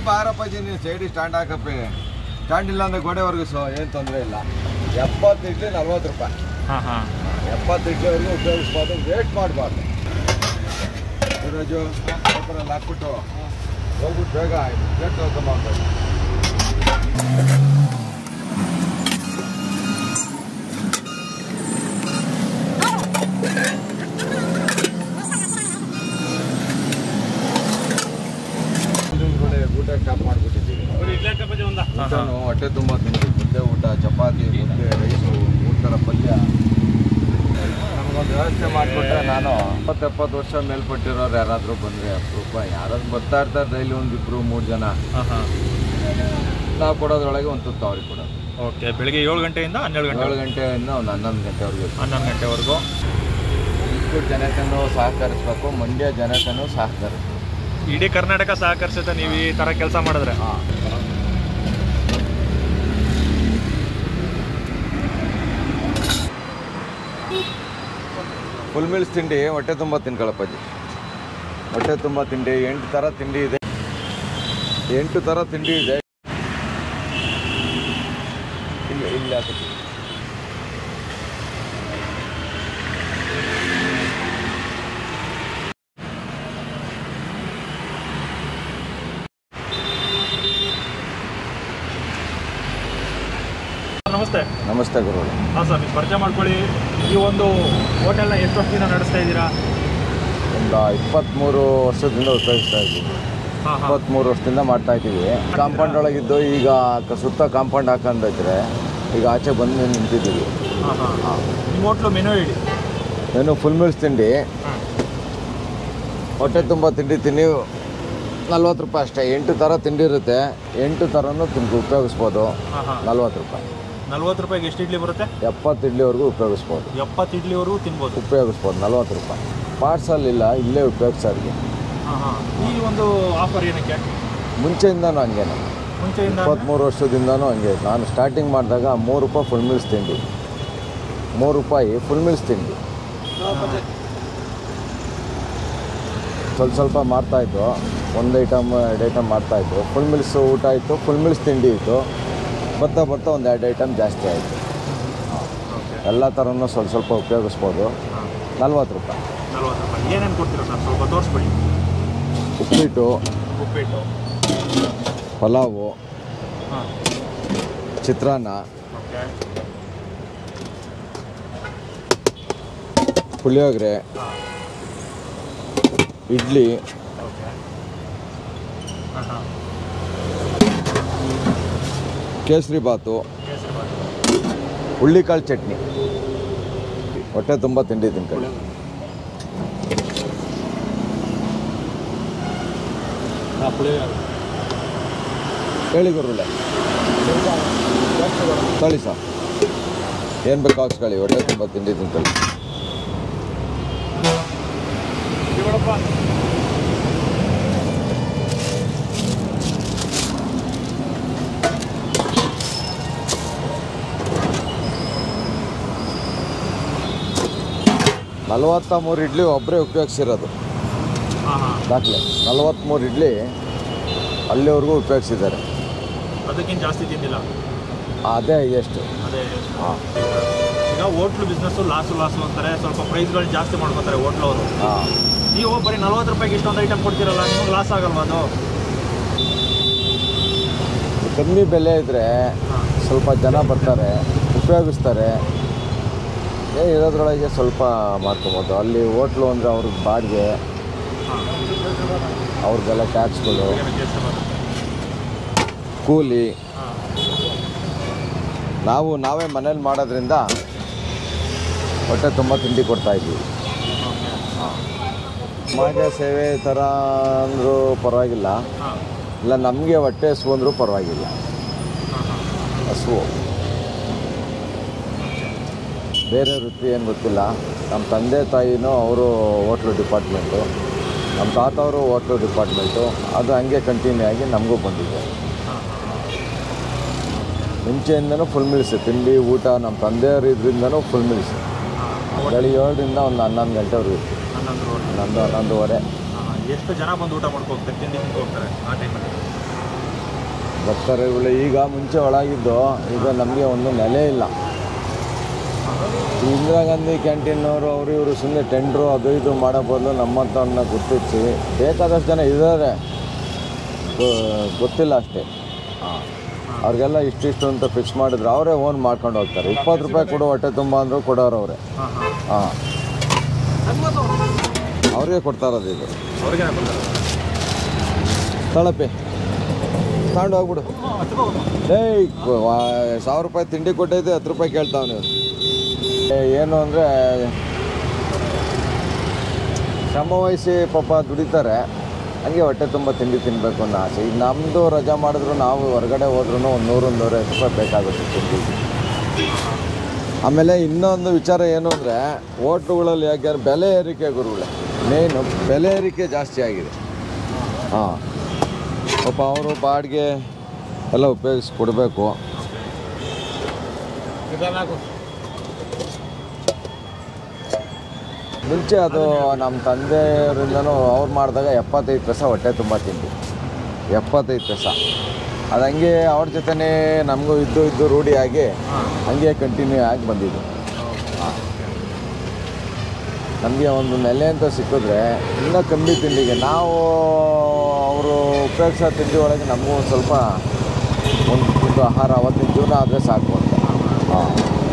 ಬಾರಪ್ಪಾಜಿ ನೀನು ಸೈಡಿಗೆ stand ಹಾಕಪ್ಪಿ. Stand ಇಲ್ಲ ಅಂದರೆ ಗೋಡೆ ವರ್ಗಿಸೋ, ಏನು ತೊಂದರೆ ಇಲ್ಲ. 70 ಇಡ್ಲಿ 40 ರೂಪಾಯಿ. 70 ಇಡ್ಲಿವರೆಗೂ ಉಪಯೋಗಿಸ್ಬಾರ್ದು, ವೇಟ್ ಮಾಡಬಾರ್ದು. ರಾಜು ಪೇಪರಲ್ಲಿ ಹಾಕ್ಬಿಟ್ಟು ಹೋಗ್ಬಿಟ್ಟು ಬೇಗ ಪ್ಲೇಟ್ ತೊಳ್ಕೊಂಡು ಹೋಗ್ಬೇಕು. ಊಟ ಸ್ಟಾಪ್ ಮಾಡಿಬಿಟ್ಟಿದ್ದೀವಿ. ಹೊಟ್ಟೆ ತುಂಬ ತಿಂತೀವಿ. ಮುದ್ದೆ ಊಟ, ಚಪಾತಿ, ಮುದ್ದೆ, ರೈಸು, 3 ಥರ ಪಲ್ಯ. ನಮಗೊಂದು ವ್ಯವಸ್ಥೆ ಮಾಡಿಬಿಟ್ರೆ ನಾನು 70 ವರ್ಷ ಮೇಲ್ಪಟ್ಟಿರೋರು ಯಾರಾದರೂ ಬಂದರೆ ಅಪರೂಪ. ಯಾರಾದ್ರೂ ಬರ್ತಾ ಇರ್ತಾರೆ ಡೈಲಿ 1, 2, 3 ಜನ. ನಾವು ಕೊಡೋದ್ರೊಳಗೆ ಒಂದು ತುತ್ತು ಅವ್ರಿಗೆ ಕೊಡೋದು. ಓಕೆ. ಬೆಳಿಗ್ಗೆ 7 ಗಂಟೆಯಿಂದ 12 ಗಂಟೆ. 7 ಗಂಟೆಯಿಂದ ಒಂದು 11 ಗಂಟೆವರೆಗೂ. 11 ಗಂಟೆವರೆಗೂ ತುಮಕೂರು ಜನತೆಯೂ ಸಹಕರಿಸ್ಬೇಕು, ಮಂಡ್ಯ ಜನತೆಯೂ ಸಹಕರಿಸ್ಬೇಕು. ಇಡೀ ಕರ್ನಾಟಕ ಸಹಕರಿಸುತ್ತೆ ನೀವು ಈ ಥರ ಕೆಲಸ ಮಾಡಿದ್ರೆ. ಫುಲ್ ಮೀಲ್ಸ್ ತಿಂಡಿ ಹೊಟ್ಟೆ ತುಂಬ ತಿನ್ಕೊಳ್ಳಪ್ಪಾಜಿ. ಹೊಟ್ಟೆ ತುಂಬ ತಿಂಡಿ 8 ಥರ ತಿಂಡಿ ಇದೆ. 8 ಥರ ತಿಂಡಿ ಇದೆ. ಇಲ್ಲಿ ಹಾಕಿ ನಮಸ್ತೆ. ನಮಸ್ತೆ ಗುರುಗಳು. ಹಾಂ ಸರ್, ನೀವು ಪರಿಚಯ ಮಾಡ್ಕೊಳ್ಳಿ. ಈ ಒಂದು ಹೋಟೆಲ್ನ ಎಷ್ಟು ವರ್ಷದಿಂದ ನಡೆಸ್ತಾ ಇದ್ದೀರಾ? ಒಂದು 23 ವರ್ಷದಿಂದ ಉಪಯೋಗಿಸ್ತಾ ಇದ್ದೀವಿ. 23 ವರ್ಷದಿಂದ ಮಾಡ್ತಾ ಇದ್ದೀವಿ. ಕಾಂಪೌಂಡ್ ಒಳಗಿದ್ದು ಈಗ ಸುತ್ತ ಕಾಂಪೌಂಡ್ ಹಾಕೊಂಡಿದ್ರೆ ಈಗ ಆಚೆ ಬಂದು ನಿಂತಿದ್ದೀವಿ. ನಿಮ್ಮ ಹೋಟ್ಲು ಮೆನು ಹೇಳಿ. ಮೆನು ಫುಲ್ ಮೀಲ್ಸ್ ತಿಂಡಿ, ಹೊಟ್ಟೆ ತುಂಬ ತಿಂಡಿ ತಿನ್ನಿ 40 ರೂಪಾಯಿ ಅಷ್ಟೇ. 8 ಥರ ತಿಂಡಿ ಇರುತ್ತೆ. 8 ಥರನೂ ಉಪಯೋಗಿಸ್ಬೋದು. 40 ರೂಪಾಯಿ. 40 ರೂಪಾಯಿಗೆ ಎಷ್ಟು ಇಡ್ಲಿ ಬರುತ್ತೆ? 70 ಇಡ್ಲಿವರೆಗೂ ಉಪಯೋಗಿಸ್ಬೋದು. 70 ಇಡ್ಲಿವರೆಗೂ ತಿನ್ಬೋದು, ಉಪಯೋಗಿಸ್ಬೋದು. 40 ರೂಪಾಯಿ. ಪಾರ್ಸಲ್ ಇಲ್ಲ, ಇಲ್ಲೇ ಉಪಯೋಗಿಸೋರಿಗೆ. ಈ ಒಂದು ಆಫರ್ ಏನಕ್ಕೆ? ಮುಂಚೆಯಿಂದನೂ ಹಂಗೇನೆ. ಮುಂಚೆಯಿಂದ 23 ವರ್ಷದಿಂದನೂ ಹಂಗೆ. ನಾನು ಸ್ಟಾರ್ಟಿಂಗ್ ಮಾಡಿದಾಗ 3 ರೂಪಾಯಿ ಫುಲ್ ಮೀಲ್ಸ್ ತಿಂಡಿ. 3 ರೂಪಾಯಿ ಫುಲ್ ಮೀಲ್ಸ್ ತಿಂಡಿ. ಸ್ವಲ್ಪ ಮಾಡ್ತಾಯಿತ್ತು. 1 ಐಟಮ್ 2 ಐಟಮ್ ಮಾಡ್ತಾಯಿತ್ತು. ಫುಲ್ ಮೀಲ್ಸ್ ಊಟ ಇತ್ತು, ಫುಲ್ ಮೀಲ್ಸ್ ತಿಂಡಿ ಇತ್ತು. ಬರ್ತಾ ಒಂದು 2 ಐಟಮ್ ಜಾಸ್ತಿ ಆಯಿತು. ಎಲ್ಲ ಥರನೂ ಸ್ವಲ್ಪ ಉಪಯೋಗಿಸ್ಬೋದು. 40 ರೂಪಾಯಿ. 40 ರೂಪಾಯಿ. ಏನೇನು ಕೊಡ್ತೀರಾ ಸರ್, ಸ್ವಲ್ಪ ತೋರಿಸ್ಬಿಡಿ. ಉಪ್ಪಿಟ್ಟು, ಪಲಾವು, ಚಿತ್ರಾನ್ನ, ಪುಳಿಯೋಗರೆ, ಇಡ್ಲಿ, ಕೇಸರಿ ಬಾತು, ಹುಳ್ಳಿಕಾಳು ಚಟ್ನಿ. ಹೊಟ್ಟೆ ತುಂಬ ತಿಂಡಿ ತಿನ್ಕೊಳ್ಳಿ. ಹೇಳಿ ಗುರುಳೆ. ತಳಿ ಸರ್, ಏನು ಬೇಕು ಹಾಕ್ಸ್ಕೊಳ್ಳಿ. ಹೊಟ್ಟೆ ತುಂಬ ತಿಂಡಿ ತಿನ್ಕೊಳ್ಳಿ. 43 ಇಡ್ಲಿ ಒಬ್ಬರೇ ಉಪಯೋಗಿಸಿರೋದು ದಾಖಲೆ. 43 ಇಡ್ಲಿ ಅಲ್ಲಿವರೆಗೂ ಉಪಯೋಗಿಸಿದ್ದಾರೆ. ಅದಕ್ಕಿಂತ ಜಾಸ್ತಿ ತಿಂದಿಲ್ಲ. ಅದೇ ಎಷ್ಟು. ಹಾಂ, ಈಗ ಹೋಟ್ಲು ಬಿಸ್ನೆಸ್ಸು ಲಾಸು ಅಂತಾರೆ. ಸ್ವಲ್ಪ ಪ್ರೈಸ್ಗಳು ಜಾಸ್ತಿ ಮಾಡ್ಕೊತಾರೆ ಹೋಟ್ಲವರು. ನೀವು ಬರೀ 40 ರೂಪಾಯಿಗೆ ಇಷ್ಟೊಂದು ಐಟಮ್ ಕೊಡ್ತೀರಲ್ಲ, ನಿಮಗೆ ಲಾಸ್ ಆಗಲ್ವಾ ಅದು? ಕಮ್ಮಿ ಬೆಲೆ ಇದ್ದರೆ ಸ್ವಲ್ಪ ಜನ ಬರ್ತಾರೆ, ಉಪಯೋಗಿಸ್ತಾರೆ. ಇರೋದ್ರೊಳಗೆ ಸ್ವಲ್ಪ ಮಾಡ್ಕೊಬೋದು. ಅಲ್ಲಿ ಹೋಟ್ಲು ಅಂದರೆ ಅವ್ರಿಗೆ ಬಾಡಿಗೆ, ಅವ್ರಿಗೆಲ್ಲ ಟ್ಯಾಕ್ಸ್ಗಳು, ಕೂಲಿ. ನಾವೇ ಮನೇಲಿ ಮಾಡೋದ್ರಿಂದ ಹೊಟ್ಟೆ ತುಂಬ ತಿಂಡಿ ಕೊಡ್ತಾಯಿದ್ದೀವಿ. ಸಮಾಜ ಸೇವೆ ಥರ ಅಂದರೂ ಪರವಾಗಿಲ್ಲ, ಇಲ್ಲ ನಮಗೆ ಹೊಟ್ಟೆ ಹಸು ಅಂದರೂ ಪರವಾಗಿಲ್ಲ. ಹಸು ಬೇರೆ ವೃತ್ತಿ ಏನು ಗೊತ್ತಿಲ್ಲ. ನಮ್ಮ ತಂದೆ ತಾಯಿನೂ ಅವರು ಹೋಟ್ಲು ಡಿಪಾರ್ಟ್ಮೆಂಟು, ನಮ್ಮ ತಾತವರು ಹೋಟ್ಲು ಡಿಪಾರ್ಟ್ಮೆಂಟು. ಅದು ಹಂಗೆ ಕಂಟಿನ್ಯೂ ಆಗಿ ನಮಗೂ ಬಂದಿದೆ. ಮುಂಚೆಯಿಂದನೂ ಫುಲ್ ಮೀಲ್ಸ್ ತಿಂಡಿ ಊಟ. ನಮ್ಮ ತಂದೆಯವರು ಇದರಿಂದನೂ ಫುಲ್ ಮೀಲ್ಸ್ ಬೆಳಿಗ್ಗೆ 7ರಿಂದ ಒಂದು 11 ಗಂಟೆವರೆಗೂ ಇತ್ತು. 11-11:30. ಎಷ್ಟು ಜನ ಬಂದು ಊಟ ಮಾಡ್ಕೋಗ್ತಾರೆ, ತಿಂಡಿ ತಿಂದು ಹೋಗ್ತಾರೆ ಆ ಟೈಮಲ್ಲಿ? ಬರ್ತಾರೆ ಇವಳು. ಈಗ ಮುಂಚೆ ಒಳಗಿದ್ದು ಈಗ ನಮಗೆ ಒಂದು ನೆಲೆ ಇಲ್ಲ. ಇಂದಿರಾ ಗಾಂಧಿ ಕ್ಯಾಂಟೀನವರು ಅವರು ಇವರು ಸುಮ್ಮನೆ ಟೆಂಡ್ರು ಅದು ಇದು ಮಾಡೋ ಬದಲು ನಮ್ಮಂಥವ್ರನ್ನ ಗುರ್ತಿಸಿ ಬೇಕಾದಷ್ಟು ಜನ ಇದ್ದಾರೆ, ಗೊತ್ತಿಲ್ಲ ಅಷ್ಟೇ. ಅವ್ರಿಗೆಲ್ಲ ಇಷ್ಟಿಷ್ಟು ಅಂತ ಫಿಕ್ಸ್ ಮಾಡಿದ್ರೆ ಅವರೇ ಓನ್ ಮಾಡ್ಕೊಂಡು ಹೋಗ್ತಾರೆ. 20 ರೂಪಾಯಿ ಕೊಡು ಹೊಟ್ಟೆ ತುಂಬ ಅಂದರೂ ಕೊಡೋರು ಅವರೇ. ಹಾಂ, ಅವ್ರಿಗೆ ಕೊಡ್ತಾರದು ಇದು. ತಳಪೆ ತಗೊಂಡು ಹೋಗ್ಬಿಡು. ಏಯ್ 1000 ರೂಪಾಯಿ ತಿಂಡಿ ಕೊಟ್ಟೈತೆ 10 ರೂಪಾಯಿ ಕೇಳ್ತಾವ ನೀವು. ಏನು ಅಂದರೆ ಶ್ರಮವಹಿಸಿ ಪಾಪ ದುಡಿತಾರೆ, ಹಂಗೆ ಹೊಟ್ಟೆ ತುಂಬ ತಿಂಡಿ ತಿನ್ನಬೇಕು ಅನ್ನೋ ಆಸೆ. ಈಗ ನಮ್ಮದು ರಜಾ ಮಾಡಿದ್ರು ನಾವು ಹೊರಗಡೆ ಹೋದ್ರೂ ಒಂದು 100-150 ರೂಪಾಯಿ ಬೇಕಾಗುತ್ತೆ ತಿಂಡಿ. ಆಮೇಲೆ ಇನ್ನೊಂದು ವಿಚಾರ ಏನು ಅಂದರೆ ಹೋಟ್ಲುಗಳಲ್ಲಿ ಯಾಕೆ ಬೆಲೆ ಏರಿಕೆ ಗುರುಗಳೇ ಮೇನು, ಬೆಲೆ ಏರಿಕೆ ಜಾಸ್ತಿ ಆಗಿದೆ. ಹಾಂ, ಪಾಪ ಅವರು ಬಾಡಿಗೆ ಎಲ್ಲ ಉಪಯೋಗಿಸಿ ಕೊಡಬೇಕು. ಮುಂಚೆ ಅದು ನಮ್ಮ ತಂದೆಯವರಿಂದನೂ ಅವ್ರು ಮಾಡಿದಾಗ 75 ಪೈಸೆ ಹೊಟ್ಟೆ ತುಂಬ ತಿಂಡಿ, 75 ಪೈಸೆ. ಅದು ಹಂಗೆ ಅವ್ರ ಜೊತೆನೇ ನಮಗೂ ಇದ್ದು ರೂಢಿಯಾಗಿ ಹಂಗೆ ಕಂಟಿನ್ಯೂ ಆಗಿ ಬಂದಿದ್ದು. ನಮಗೆ ಒಂದು ನೆಲೆ ಅಂತ ಸಿಕ್ಕಿದ್ರೆ ಇನ್ನೂ ಕಮ್ಮಿ ತಿಂಡಿಗೆ ನಾವು ಅವರು ಉಪಯೋಗಿಸೋ ತಿಂಡಿ ಒಳಗೆ ನಮಗೂ ಒಂದು ಸ್ವಲ್ಪ ಒಂದು ಆಹಾರ ಅವತ್ತಿನ ಜೀವನ ಆದರೆ ಸಾಕು ಅಂತ. ಹಾಂ.